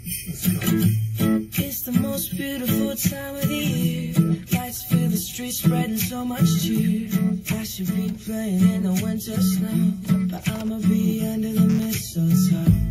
Let's go. It's the most beautiful time of the year. Lights fill the streets, spreading so much cheer. I should be playing in the winter snow, but I'ma be under the mistletoe.